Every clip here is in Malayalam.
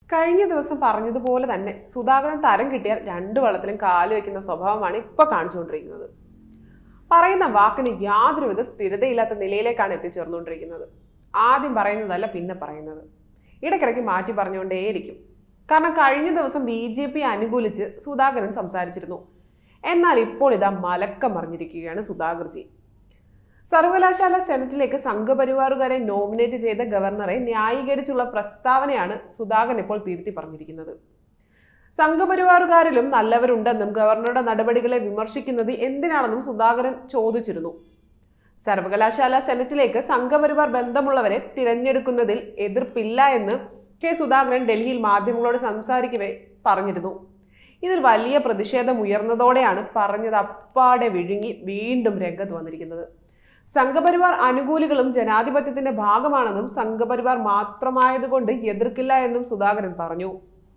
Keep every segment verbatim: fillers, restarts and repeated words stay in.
കഴിഞ്ഞ ദിവസം പറഞ്ഞതുപോലെ തന്നെ സുധാകരൻ തരം കിട്ടിയാൽ രണ്ടു വള്ളത്തിലും കാല് വയ്ക്കുന്ന സ്വഭാവമാണ് ഇപ്പൊ കാണിച്ചുകൊണ്ടിരിക്കുന്നത്. പറയുന്ന വാക്കിന് യാതൊരുവിധ സ്ഥിരതയില്ലാത്ത നിലയിലേക്കാണ് എത്തിച്ചേർന്നുകൊണ്ടിരിക്കുന്നത്. ആദ്യം പറയുന്നതല്ല പിന്നെ പറയുന്നത്, ഇടയ്ക്കിടയ്ക്ക് മാറ്റി പറഞ്ഞുകൊണ്ടേയിരിക്കും. കാരണം കഴിഞ്ഞ ദിവസം ബി ജെ പി അനുകൂലിച്ച് സുധാകരൻ സംസാരിച്ചിരുന്നു. എന്നാൽ ഇപ്പോൾ ഇതാ മലക്കം മറിഞ്ഞിരിക്കുകയാണ് സുധാകർജി. സർവകലാശാല സെനറ്റിലേക്ക് സംഘപരിവാറുകാരെ നോമിനേറ്റ് ചെയ്ത ഗവർണറെ ന്യായീകരിച്ചുള്ള പ്രസ്താവനയാണ് സുധാകരൻ ഇപ്പോൾ തിരുത്തി പറഞ്ഞിരിക്കുന്നത്. സംഘപരിവാറുകാരിലും നല്ലവരുണ്ടെന്നും ഗവർണറുടെ നടപടികളെ വിമർശിക്കുന്നത് എന്തിനാണെന്നും സുധാകരൻ ചോദിച്ചിരുന്നു. സർവകലാശാല സെനറ്റിലേക്ക് സംഘപരിവാർ ബന്ധമുള്ളവരെ തിരഞ്ഞെടുക്കുന്നതിൽ എതിർപ്പില്ല എന്ന് കെ സുധാകരൻ ഡൽഹിയിൽ മാധ്യമങ്ങളോട് സംസാരിക്കവേ പറഞ്ഞിരുന്നു. ഇതിൽ വലിയ പ്രതിഷേധം ഉയർന്നതോടെയാണ് പറഞ്ഞത് അപ്പാടെ വിഴുങ്ങി വീണ്ടും രംഗത്ത് വന്നിരിക്കുന്നത്. സംഘപരിവാർ അനുകൂലികളും ജനാധിപത്യത്തിന്റെ ഭാഗമാണെന്നും സംഘപരിവാർ മാത്രമായതുകൊണ്ട് എതിർക്കില്ല എന്നും സുധാകരൻ പറഞ്ഞു.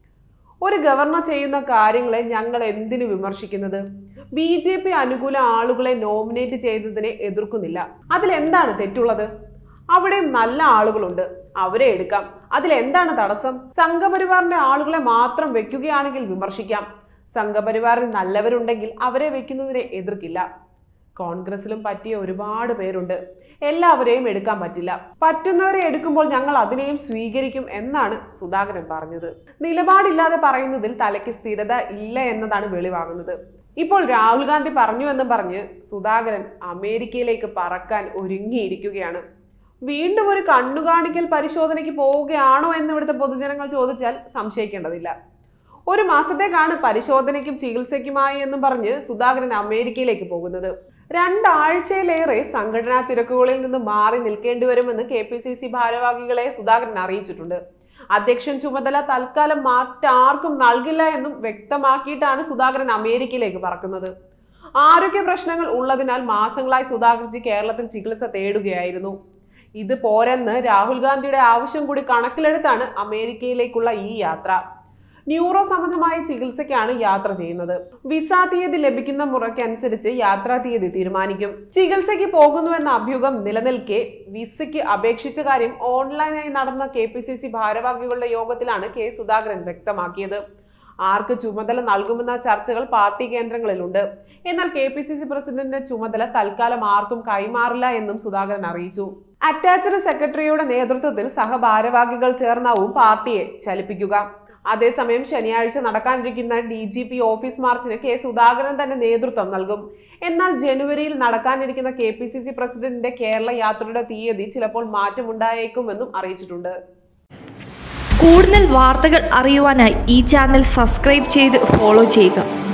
ഒരു ഗവർണർ ചെയ്യുന്ന കാര്യങ്ങളെ ഞങ്ങൾ എന്തിനു വിമർശിക്കുന്നത്? ബി ജെ പി അനുകൂല ആളുകളെ നോമിനേറ്റ് ചെയ്തതിനെ എതിർക്കുന്നില്ല. അതിലെന്താണ് തെറ്റുള്ളത്? അവിടെ നല്ല ആളുകളുണ്ട്, അവരെ എടുക്കാം. അതിലെന്താണ് തടസ്സം? സംഘപരിവാറിന്റെ ആളുകളെ മാത്രം വെക്കുകയാണെങ്കിൽ വിമർശിക്കാം. സംഘപരിവാറിൽ നല്ലവരുണ്ടെങ്കിൽ അവരെ വെക്കുന്നതിനെ എതിർക്കില്ല. കോൺഗ്രസിലും പറ്റിയ ഒരുപാട് പേരുണ്ട്, എല്ലാവരെയും എടുക്കാൻ പറ്റില്ല. പറ്റുന്നവരെ എടുക്കുമ്പോൾ ഞങ്ങൾ അതിനെയും സ്വീകരിക്കും എന്നാണ് സുധാകരൻ പറഞ്ഞത്. നിലപാടില്ലാതെ പറയുന്നതിൽ തലയ്ക്ക് സ്ഥിരത ഇല്ല എന്നതാണ് വെളിവാകുന്നത്. ഇപ്പോൾ രാഹുൽ ഗാന്ധി പറഞ്ഞു എന്ന് പറഞ്ഞ് സുധാകരൻ അമേരിക്കയിലേക്ക് പറക്കാൻ ഒരുങ്ങിയിരിക്കുകയാണ്. വീണ്ടും ഒരു കണ്ണുകാണിക്കൽ പരിശോധനയ്ക്ക് പോവുകയാണോ എന്ന് ഇവിടുത്തെ പൊതുജനങ്ങൾ ചോദിച്ചാൽ സംശയിക്കേണ്ടതില്ല. ഒരു മാസത്തേക്കാണ് പരിശോധനയ്ക്കും ചികിത്സയ്ക്കുമായി എന്നും പറഞ്ഞ് സുധാകരൻ അമേരിക്കയിലേക്ക് പോകുന്നത്. രണ്ടാഴ്ചയിലേറെ സംഘടനാ തിരക്കുകളിൽ നിന്ന് മാറി നിൽക്കേണ്ടി വരുമെന്ന് കെ പി സി സി ഭാരവാഹികളെ സുധാകരൻ അറിയിച്ചിട്ടുണ്ട്. അധ്യക്ഷൻ ചുമതല തൽക്കാലം മറ്റാർക്കും നൽകില്ല എന്നും വ്യക്തമാക്കിയിട്ടാണ് സുധാകരൻ അമേരിക്കയിലേക്ക് പറക്കുന്നത്. ആരോഗ്യ പ്രശ്നങ്ങൾ ഉള്ളതിനാൽ മാസങ്ങളായി സുധാകർജി കേരളത്തിൽ ചികിത്സ തേടുകയായിരുന്നു. ഇത് പോരെന്ന് രാഹുൽ ഗാന്ധിയുടെ ആവശ്യം കൂടി കണക്കിലെടുത്താണ് അമേരിക്കയിലേക്കുള്ള ഈ യാത്ര. ന്യൂറോ സംബന്ധമായ ചികിത്സയ്ക്കാണ് യാത്ര ചെയ്യുന്നത്. വിസ തീയതി ലഭിക്കുന്ന മുറയ്ക്കനുസരിച്ച് യാത്രാ തീയതി തീരുമാനിക്കും. ചികിത്സയ്ക്ക് പോകുന്നുവെന്ന അഭ്യൂഹം നിലനിൽക്കെ വിസയ്ക്ക് അപേക്ഷിച്ച കാര്യം ഓൺലൈനായി നടന്ന കെ പി സി സി ഭാരവാഹികളുടെ യോഗത്തിലാണ് കെ സുധാകരൻ വ്യക്തമാക്കിയത്. ആർക്ക് ചുമതല നൽകുമെന്ന ചർച്ചകൾ പാർട്ടി കേന്ദ്രങ്ങളിലുണ്ട്. എന്നാൽ കെ പി സി സി പ്രസിഡന്റിന്റെ ചുമതല തൽക്കാലം ആർക്കും കൈമാറില്ല എന്നും സുധാകരൻ അറിയിച്ചു. അറ്റാച്ച്ഡ് സെക്രട്ടറിയുടെ നേതൃത്വത്തിൽ സഹഭാരവാഹികൾ ചേർന്നാവും പാർട്ടിയെ ചലിപ്പിക്കുക. അതേസമയം ശനിയാഴ്ച നടക്കാനിരിക്കുന്ന ഡി ജി പി ഓഫീസ് മാർച്ചിന് കെ സുധാകരൻ തന്നെ നേതൃത്വം നൽകും. എന്നാൽ ജനുവരിയിൽ നടക്കാനിരിക്കുന്ന കെ പി സി സി പ്രസിഡന്റിന്റെ കേരള യാത്രയുടെ തീയതി ചിലപ്പോൾ മാറ്റമുണ്ടായേക്കുമെന്നും അറിയിച്ചിട്ടുണ്ട്. കൂടുതൽ വാർത്തകൾ അറിയുവാനായി ഈ ചാനൽ സബ്സ്ക്രൈബ് ചെയ്ത് ഫോളോ ചെയ്യുക.